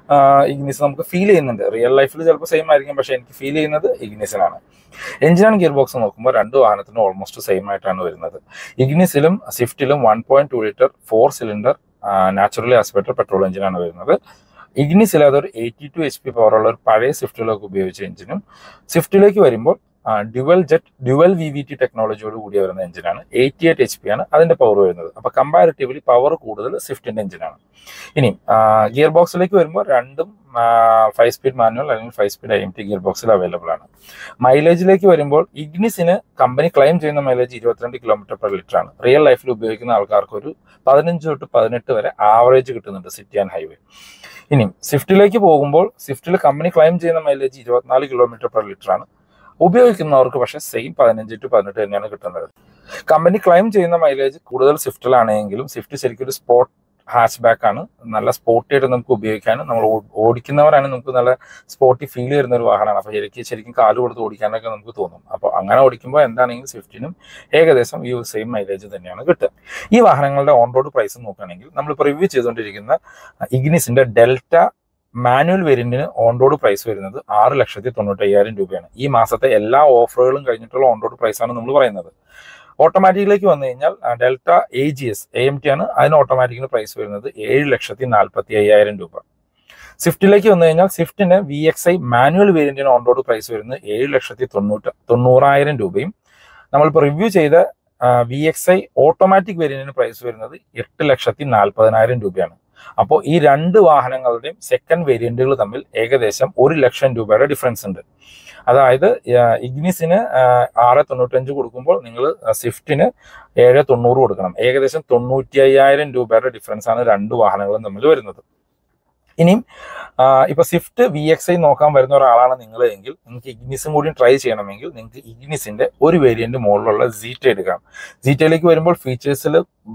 ഇഗ്നിസ് നമുക്ക് ഫീൽ ചെയ്യുന്നുണ്ട്. റിയൽ ലൈഫിൽ ചിലപ്പോൾ സെയിം ആയിരിക്കും, പക്ഷേ എനിക്ക് ഫീൽ ചെയ്യുന്നത് ഇഗ്നിസിലാണ്. എഞ്ചിൻ ആൻഡ് ഗിയർ ബോക്സ് നോക്കുമ്പോൾ രണ്ട് വാഹനത്തിനും ഓൾമോസ്റ്റ് സെയിം ആയിട്ടാണ് വരുന്നത്. ഇഗ്നിസിലും സ്വിഫ്റ്റിലും one point two litre four cylinder naturally aspirated petrol എഞ്ചിനാണ് വരുന്നത്. ഇഗ്നിസിൽ അതൊരു എയ്റ്റി ടു എച്ച് പി പവറുള്ള ഒരു പഴയ സ്വിഫ്റ്റിലേക്ക് ഉപയോഗിച്ച എഞ്ചിനും, സ്വിഫ്റ്റിലേക്ക് വരുമ്പോൾ dual jet dual V V T ടെക്നോളജിയോട് കൂടി വരുന്ന എഞ്ചിനാണ്. എയ്റ്റി എയ്റ്റ് എച്ച് പി ആണ് അതിന്റെ പവർ വരുന്നത്. അപ്പോൾ കമ്പാരിറ്റീവ്ലി പവർ കൂടുതൽ സ്വിഫ്റ്റിന്റെ എഞ്ചിനാണ്. ഇനി ഗിയർ ബോക്സിലേക്ക് വരുമ്പോൾ രണ്ടും ഫൈവ് സ്പീഡ് മാനുവൽ അല്ലെങ്കിൽ five speed I M T gear ബോക്സിൽ അവൈലബിൾ ആണ്. മൈലേജിലേക്ക് വരുമ്പോൾ ഇഗ്നിസിന് കമ്പനി ക്ലെയിം ചെയ്യുന്ന മൈലേജ് ഇരുപത്തിരണ്ട് കിലോമീറ്റർ പെർ ലിറ്റർ ആണ്. റിയൽ ലൈഫിൽ ഉപയോഗിക്കുന്ന ആൾക്കാർക്ക് ഒരു പതിനഞ്ച് തൊട്ട് പതിനെട്ട് വരെ ആവറേജ് കിട്ടുന്നുണ്ട് സിറ്റി ആൻഡ് ഹൈവേ. ഇനി സ്വിഫ്റ്റിലേക്ക് പോകുമ്പോൾ സ്വിഫ്റ്റിൽ കമ്പനി ക്ലെയിം ചെയ്യുന്ന മൈലേജ് ഇരുപത്തിനാല് കിലോമീറ്റർ പെർ ലിറ്റർ ആണ്. ഉപയോഗിക്കുന്നവർക്ക് പക്ഷേ സെയിം പതിനഞ്ച് ടു പതിനെട്ട് തന്നെയാണ് കിട്ടുന്നത്. കമ്പനി ക്ലെയിം ചെയ്യുന്ന മൈലേജ് കൂടുതൽ സ്വിഫ്റ്റിലാണെങ്കിലും സ്വിഫ്റ്റ് ശരിക്കും ഒരു സ്പോർട്ട് ഹാച്ച് ബാക്ക് ആണ്. നല്ല സ്പോർട്ടി ആയിട്ട് നമുക്ക് ഉപയോഗിക്കാനും നമ്മൾ ഓടിക്കുന്നവരാണ് നമുക്ക് നല്ല സ്പോർട്ടി ഫീൽ വരുന്ന ഒരു വാഹനമാണ്. അപ്പോൾ ശരിക്കും ശരിക്കും കാല് കൊടുത്ത് ഓടിക്കാനൊക്കെ നമുക്ക് തോന്നും. അപ്പോൾ അങ്ങനെ ഓടിക്കുമ്പോൾ എന്താണെങ്കിലും സ്വിഫ്റ്റിനും ഏകദേശം ഈ സെയിം മൈലേജ് തന്നെയാണ് കിട്ടുക. ഈ വാഹനങ്ങളുടെ ഓൺ റോഡ് പ്രൈസ് നോക്കുകയാണെങ്കിൽ നമ്മളിപ്പോൾ റിവ്യൂ ചെയ്തുകൊണ്ടിരിക്കുന്ന ഇഗ്നിസിന്റെ ഡെൽറ്റ മാനുവൽ വേരിയന്റിന് ഓൺ റോഡ് പ്രൈസ് വരുന്നത് ആറ് ലക്ഷത്തി തൊണ്ണൂറ്റി അയ്യായിരം രൂപയാണ്. ഈ മാസത്തെ എല്ലാ ഓഫറുകളും കഴിഞ്ഞിട്ടുള്ള ഓൺ റോഡ് പ്രൈസാണ് നമ്മൾ പറയുന്നത്. ഓട്ടോമാറ്റിക്കിലേക്ക് വന്നു കഴിഞ്ഞാൽ Delta A G S A M T ആണ്, അതിന് ഓട്ടോമാറ്റിക്കിന് പ്രൈസ് വരുന്നത് ഏഴ് ലക്ഷത്തി നാൽപ്പത്തി അയ്യായിരം രൂപ. സ്വിഫ്റ്റിലേക്ക് വന്നു കഴിഞ്ഞാൽ സ്വിഫ്റ്റിന് വി എക്സ് ഐ മാനുവൽ വേരിയന്റിന് ഓൺ റോഡ് പ്രൈസ് വരുന്നത് ഏഴ് ലക്ഷത്തി തൊണ്ണൂറ്റി തൊണ്ണൂറായിരം രൂപയും. നമ്മളിപ്പോൾ റിവ്യൂ ചെയ്ത വി എക്സ് ഐ ഓട്ടോമാറ്റിക് വേരിയന്റിന് പ്രൈസ് വരുന്നത് എട്ട് ലക്ഷത്തി നാൽപ്പതിനായിരം രൂപയാണ്. അപ്പോൾ ഈ രണ്ട് വാഹനങ്ങളുടെയും സെക്കൻഡ് വേരിയന്റുകൾ തമ്മിൽ ഏകദേശം ഒരു ലക്ഷം രൂപയുടെ ഡിഫറൻസ് ഉണ്ട്. അതായത് ഇഗ്നിസിന് ആറ് തൊണ്ണൂറ്റഞ്ച് കൊടുക്കുമ്പോൾ നിങ്ങൾ സ്വിഫ്റ്റിന് ഏഴ് തൊണ്ണൂറ് കൊടുക്കണം. ഏകദേശം തൊണ്ണൂറ്റി അയ്യായിരം രൂപയുടെ ഡിഫറൻസ് ആണ് രണ്ട് വാഹനങ്ങളും തമ്മിൽ വരുന്നത്. ഇനിയും ഇപ്പൊ സ്വിഫ്റ്റ് വി എക്സ് ഐ നോക്കാൻ വരുന്ന ഒരാളാണ് നിങ്ങൾ എങ്കിൽ നിങ്ങൾക്ക് ഇഗ്നിസും കൂടി ട്രൈ ചെയ്യണമെങ്കിൽ നിങ്ങൾക്ക് ഇഗ്നിസിന്റെ ഒരു വേരിയന്റ് മുകളിലുള്ള സീറ്റ എടുക്കാം. സീറ്റയിലേക്ക് വരുമ്പോൾ ഫീച്ചേഴ്സിൽ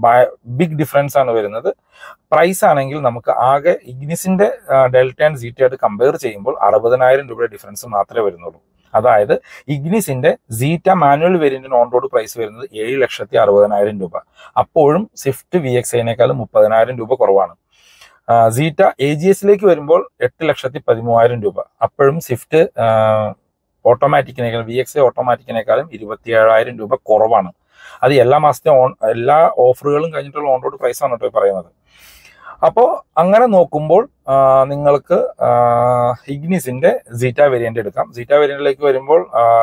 ബിഗ് ഡിഫറൻസ് ആണ് വരുന്നത്. പ്രൈസ് ആണെങ്കിൽ നമുക്ക് ആകെ ഇഗ്നിസിന്റെ ഡെൽറ്റ ആൻഡ് സീറ്റ ആയിട്ട് കമ്പയർ ചെയ്യുമ്പോൾ അറുപതിനായിരം രൂപയുടെ ഡിഫറൻസ് മാത്രമേ വരുന്നുള്ളൂ. അതായത് ഇഗ്നിസിന്റെ സീറ്റ മാനുവൽ വേരിയന്റിന് ഓൺ റോഡ് പ്രൈസ് വരുന്നത് ഏഴ് ലക്ഷത്തി അറുപതിനായിരം രൂപ. അപ്പോഴും സ്വിഫ്റ്റ് വി എക്സ് ഐനേക്കാളും മുപ്പതിനായിരം രൂപ കുറവാണ്. സീറ്റ എ ജി എസിലേക്ക് വരുമ്പോൾ എട്ട് ലക്ഷത്തി പതിമൂവായിരം രൂപ. അപ്പോഴും സ്വിഫ്റ്റ് ഓട്ടോമാറ്റിക്കിനേക്കാളും വി എക്സ് ഐ ഓട്ടോമാറ്റിക്കിനേക്കാളും ഇരുപത്തി ഏഴായിരം രൂപ കുറവാണ്. അത് എല്ലാ മാസത്തെ ഓൺ എല്ലാ ഓഫറുകളും കഴിഞ്ഞിട്ടുള്ള ഓൺ റോഡ് പ്രൈസ് ആണ് കേട്ടോ പറയുന്നത്. അപ്പോൾ അങ്ങനെ നോക്കുമ്പോൾ നിങ്ങൾക്ക് ഇഗ്നിസിന്റെ സീറ്റ വേരിയന്റ് എടുക്കാം. സീറ്റ വേരിയന്റിലേക്ക് വരുമ്പോൾ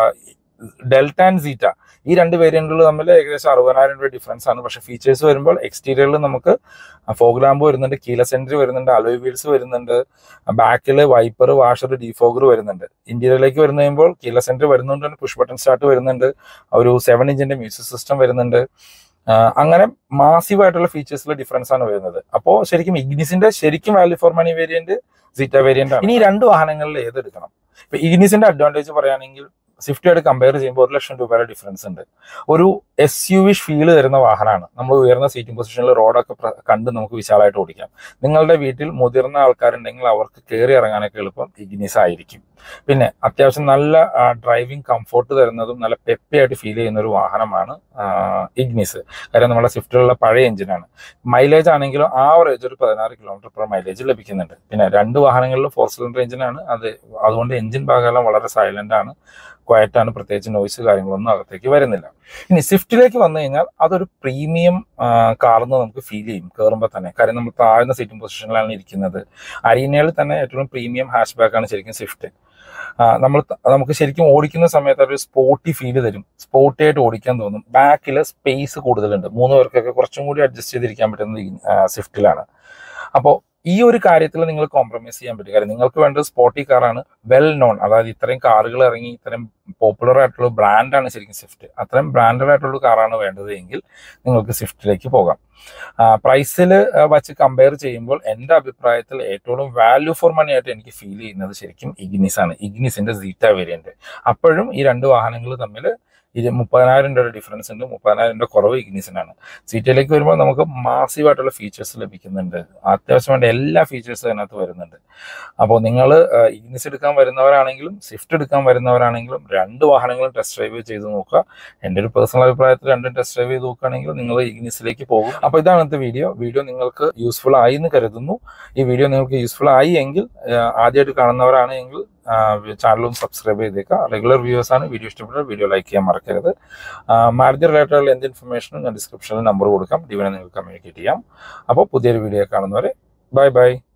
ഡെൽറ്റ ആൻഡ് സീറ്റ ഈ രണ്ട് വേരിയന്റുകൾ തമ്മിൽ ഏകദേശം അറുപതിനായിരം രൂപ ഡിഫറൻസ് ആണ്. പക്ഷേ ഫീച്ചേഴ്സ് വരുമ്പോൾ എക്സ്റ്റീരിയറിൽ നമുക്ക് ഫോഗ് ലാമ്പ് വരുന്നുണ്ട്, കീലസ് എൻട്രി വരുന്നുണ്ട്, അലോയ് വീൽസ് വരുന്നുണ്ട്, ബാക്കിൽ വൈപ്പർ വാഷർ ഡീഫോഗർ വരുന്നുണ്ട്. ഇന്റീരിയറിലേക്ക് വരുന്ന കഴിയുമ്പോൾ കീലസ് എൻട്രി വരുന്നുണ്ട്, പുഷ് ബട്ടൺ സ്റ്റാർട്ട് വരുന്നുണ്ട്, ഒരു സെവൻ ഇഞ്ചിന്റെ മ്യൂസിക് സിസ്റ്റം വരുന്നുണ്ട്. അങ്ങനെ മാസീവ് ആയിട്ടുള്ള ഫീച്ചേഴ്സിലെ ഡിഫറൻസ് ആണ് വരുന്നത്. അപ്പോൾ ശരിക്കും ഇഗ്നിസിന്റെ ശരിക്കും value for money variant Zeta variant ആണ്. ഇനി രണ്ട് വാഹനങ്ങളിൽ ഏതെടുക്കണം? ഇപ്പൊ ഇഗ്നിസിന്റെ അഡ്വാൻറ്റേജ് പറയുകയാണെങ്കിൽ സ്വിഫ്റ്റുമായിട്ട് കമ്പയർ ചെയ്യുമ്പോൾ ഒരു ലക്ഷം രൂപയുടെ ഡിഫറൻസ് ഉണ്ട്. ഒരു എസ് യു വി ഫീല് തരുന്ന വാഹനമാണ്. നമ്മൾ ഉയർന്ന സീറ്റിംഗ് പൊസിഷനിൽ റോഡൊക്കെ കണ്ട് നമുക്ക് വിശാലമായിട്ട് ഓടിക്കാം. നിങ്ങളുടെ വീട്ടിൽ മുതിർന്ന ആൾക്കാരുണ്ടെങ്കിൽ അവർക്ക് കയറി ഇറങ്ങാനൊക്കെ എളുപ്പം ഇഗ്നിസ് ആയിരിക്കും. പിന്നെ അത്യാവശ്യം നല്ല ഡ്രൈവിംഗ് കംഫോർട്ട് തരുന്നതും നല്ല പെപ്പി ആയിട്ട് ഫീൽ ചെയ്യുന്ന ഒരു വാഹനമാണ് ഇഗ്നിസ്. കാര്യം നമ്മുടെ സ്വിഫ്റ്റിലുള്ള പഴയ എഞ്ചിനാണ്. മൈലേജ് ആണെങ്കിലും ആവറേജ് ഒരു പതിനാറ് കിലോമീറ്റർ പെർ മൈലേജ് ലഭിക്കുന്നുണ്ട്. പിന്നെ രണ്ട് വാഹനങ്ങളിലും ഫോർ സിലിണ്ടർ എഞ്ചിനാണ്. അത് അതുകൊണ്ട് എഞ്ചിൻ ഭാഗമെല്ലാം വളരെ സൈലന്റ് ആണ്, ക്വയറ്റാണ്, പ്രത്യേകിച്ച് നോയ്സ് കാര്യങ്ങളൊന്നും അകത്തേക്ക് വരുന്നില്ല. ഇനി സ്വിഫ്റ്റിലേക്ക് വന്നു കഴിഞ്ഞാൽ അതൊരു പ്രീമിയം കാർന്ന് നമുക്ക് ഫീൽ ചെയ്യും കയറുമ്പോൾ തന്നെ. കാര്യം നമ്മൾ താഴ്ന്ന സീറ്റിംഗ് പൊസിഷനിലാണ് ഇരിക്കുന്നത്. അരീനയിൽ തന്നെ ഏറ്റവും പ്രീമിയം ഹാഷ് ബാക്ക് ആണ് ശരിക്കും സ്വിഫ്റ്റ്. നമ്മൾ നമുക്ക് ശരിക്കും ഓടിക്കുന്ന സമയത്ത് ഒരു സ്പോർട്ടി ഫീല് തരും, സ്പോർട്ടി ആയിട്ട് ഓടിക്കാൻ തോന്നും. ബാക്കിൽ സ്പേസ് കൂടുതലുണ്ട്, മൂന്ന് പേർക്കൊക്കെ കുറച്ചും കൂടി അഡ്ജസ്റ്റ് ചെയ്തിരിക്കാൻ പറ്റുന്നത് സ്വിഫ്റ്റിലാണ്. അപ്പോൾ ഈ ഒരു കാര്യത്തിൽ നിങ്ങൾ കോംപ്രമൈസ് ചെയ്യാൻ പറ്റും. കാര്യം നിങ്ങൾക്ക് വേണ്ടത് സ്പോർട്ടി കാറാണ്, വെൽ നോൺ. അതായത് ഇത്രയും കാറുകൾ ഇറങ്ങി ഇത്രയും പോപ്പുലർ ആയിട്ടുള്ള ബ്രാൻഡാണ് ശരിക്കും സ്വിഫ്റ്റ്. അത്രയും ബ്രാൻഡഡ് ആയിട്ടുള്ള കാറാണ് വേണ്ടത് എങ്കിൽ നിങ്ങൾക്ക് സ്വിഫ്റ്റിലേക്ക് പോകാം. പ്രൈസിൽ വച്ച് കമ്പയർ ചെയ്യുമ്പോൾ എൻ്റെ അഭിപ്രായത്തിൽ ഏറ്റവും വാല്യൂ ഫോർ മണി ആയിട്ട് എനിക്ക് ഫീൽ ചെയ്യുന്നത് ശരിക്കും ഇഗ്നിസ് ആണ്, ഇഗ്നിസിന്റെ സീറ്റ വേരിയന്റ്. അപ്പോഴും ഈ രണ്ട് വാഹനങ്ങൾ തമ്മിൽ ഇത് മുപ്പതിനായിരം രൂപയുടെ ഡിഫറൻസ് ഉണ്ട്. മുപ്പതിനായിരം രൂപ കുറവ് ഇഗ്നിസിനാണ്. സീറ്റയിലേക്ക് വരുമ്പോൾ നമുക്ക് മാസീവ് ആയിട്ടുള്ള ഫീച്ചേഴ്സ് ലഭിക്കുന്നുണ്ട്. അത്യാവശ്യം വേണ്ട എല്ലാ ഫീച്ചേഴ്സും അതിനകത്ത് വരുന്നുണ്ട്. അപ്പോൾ നിങ്ങൾ ഇഗ്നിസ് എടുക്കാൻ വരുന്നവരാണെങ്കിലും സ്വിഫ്റ്റ് എടുക്കാൻ വരുന്നവരാണെങ്കിലും രണ്ട് വാഹനങ്ങളും ടെസ്റ്റ് ഡ്രൈവ് ചെയ്ത് നോക്കുക. എൻ്റെ ഒരു പേഴ്സണൽ അഭിപ്രായത്തിൽ രണ്ടും ടെസ്റ്റ് ഡ്രൈവ് ചെയ്ത് നോക്കുകയാണെങ്കിൽ നിങ്ങൾ ഇഗ്നിസിലേക്ക് പോകും. അപ്പോൾ ഇതാണ് ഇന്നത്തെ വീഡിയോ. വീഡിയോ നിങ്ങൾക്ക് യൂസ്ഫുൾ ആയി എന്ന് കരുതുന്നു. ഈ വീഡിയോ നിങ്ങൾക്ക് യൂസ്ഫുൾ ആയി എങ്കിൽ ആദ്യമായിട്ട് കാണുന്നവരാണ് എങ്കിൽ ചാനലും സബ്സ്ക്രൈബ് ചെയ്തേക്കുക. റെഗുലർ വ്യൂവേഴ്സ് ആണ്. വീഡിയോ ഇഷ്ടപ്പെട്ടാൽ വീഡിയോ ലൈക്ക് ചെയ്യാൻ മറക്കരുത്. മാരുതി റിലേറ്റഡുള്ള എന്ത് ഇൻഫർമേഷനും ഞാൻ ഡിസ്ക്രിപ്ഷനിൽ നമ്പർ കൊടുക്കാം. ഡിവനെ നിങ്ങൾക്ക് കമ്മ്യൂണിക്കേറ്റ് ചെയ്യാം. അപ്പോൾ പുതിയൊരു വീഡിയോ കാണുന്നവരെ ബൈ ബൈ.